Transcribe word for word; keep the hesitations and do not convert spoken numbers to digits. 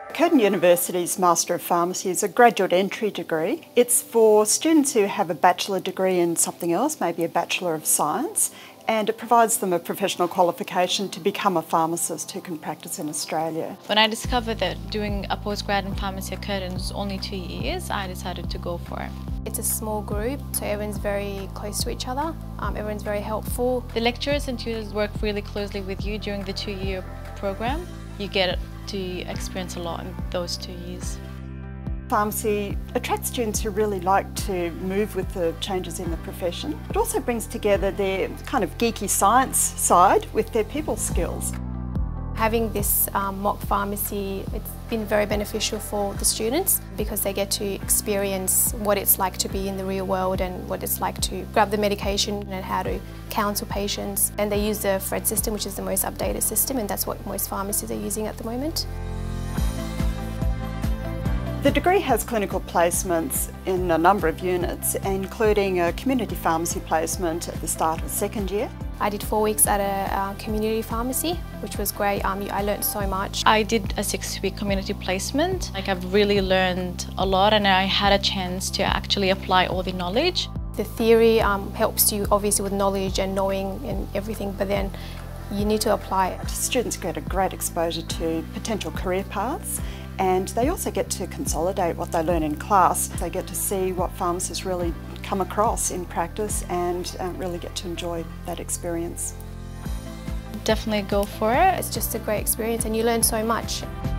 Curtin University's Master of Pharmacy is a graduate entry degree. It's for students who have a bachelor degree in something else, maybe a Bachelor of Science, and it provides them a professional qualification to become a pharmacist who can practice in Australia. When I discovered that doing a postgrad in pharmacy at Curtin was only two years, I decided to go for it. It's a small group, so everyone's very close to each other, um, everyone's very helpful. The lecturers and tutors work really closely with you during the two-year program. You get to experience a lot in those two years. Pharmacy attracts students who really like to move with the changes in the profession. It also brings together their kind of geeky science side with their people skills. Having this um, mock pharmacy, it's been very beneficial for the students because they get to experience what it's like to be in the real world and what it's like to grab the medication and how to counsel patients. And they use the Fred system, which is the most updated system, and that's what most pharmacies are using at the moment. The degree has clinical placements in a number of units, including a community pharmacy placement at the start of second year. I did four weeks at a uh, community pharmacy, which was great. Um, I learned so much. I did a six-week community placement. Like, I've really learned a lot, and I had a chance to actually apply all the knowledge. The theory um, helps you obviously with knowledge and knowing and everything, but then you need to apply it. Students get a great exposure to potential career paths, and they also get to consolidate what they learn in class. They get to see what pharmacists really come across in practice and uh, really get to enjoy that experience. Definitely go for it. It's just a great experience and you learn so much.